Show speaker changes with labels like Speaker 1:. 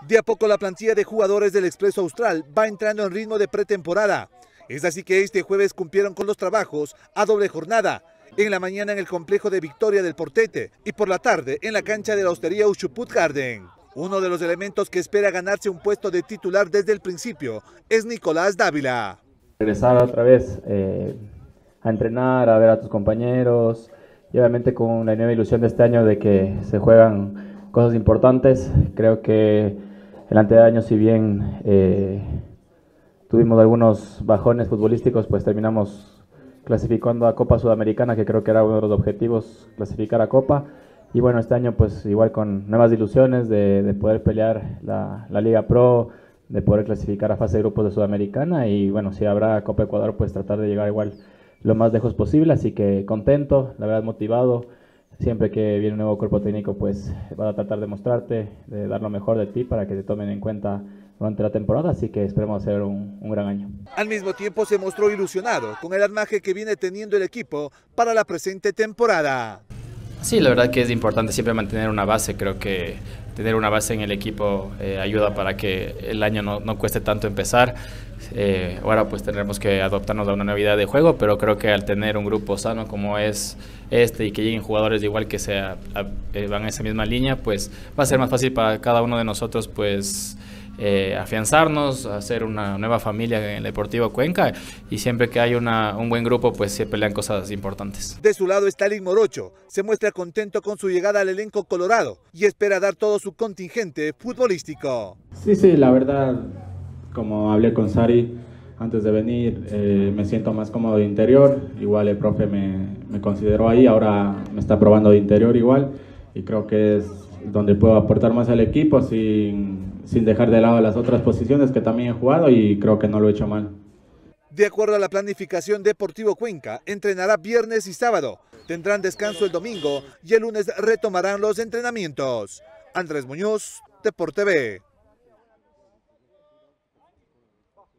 Speaker 1: De a poco la plantilla de jugadores del Expreso Austral va entrando en ritmo de pretemporada. Es así que este jueves cumplieron con los trabajos a doble jornada. En la mañana en el complejo de Victoria del Portete y por la tarde en la cancha de la Hostería Uxuput Garden. Uno de los elementos que espera ganarse un puesto de titular desde el principio es Nicolás Dávila.
Speaker 2: Regresar otra vez a entrenar, a ver a tus compañeros y obviamente con la nueva ilusión de este año de que se juegan cosas importantes. Creo que el anterior año, si bien tuvimos algunos bajones futbolísticos, pues terminamos clasificando a Copa Sudamericana, que creo que era uno de los objetivos, clasificar a Copa. Y bueno, este año pues igual con nuevas ilusiones de poder pelear la Liga Pro, de poder clasificar a fase de grupos de Sudamericana y bueno, si habrá Copa Ecuador, pues tratar de llegar igual lo más lejos posible, así que contento, la verdad motivado. Siempre que viene un nuevo cuerpo técnico, pues va a tratar de mostrarte, de dar lo mejor de ti para que te tomen en cuenta durante la temporada, así que esperemos hacer un gran año.
Speaker 1: Al mismo tiempo se mostró ilusionado con el armaje que viene teniendo el equipo para la presente temporada.
Speaker 3: Sí, la verdad que es importante siempre mantener una base. Creo que tener una base en el equipo ayuda para que el año no cueste tanto empezar. Ahora pues tendremos que adaptarnos a una nueva idea de juego, pero creo que al tener un grupo sano como es este y que lleguen jugadores igual que van a esa misma línea, pues va a ser más fácil para cada uno de nosotros pues afianzarnos, hacer una nueva familia en el Deportivo Cuenca y siempre que hay un buen grupo pues se pelean cosas importantes.
Speaker 1: De su lado Stalin Morocho se muestra contento con su llegada al elenco colorado y espera dar todo su contingente futbolístico.
Speaker 4: Sí, la verdad, como hablé con Sari antes de venir, me siento más cómodo de interior. Igual el profe me consideró ahí, ahora me está probando de interior igual y creo que es donde puedo aportar más al equipo sin dejar de lado las otras posiciones que también he jugado y creo que no lo he hecho mal.
Speaker 1: De acuerdo a la planificación, Deportivo Cuenca entrenará viernes y sábado, tendrán descanso el domingo y el lunes retomarán los entrenamientos. Andrés Muñoz, Deporte TV.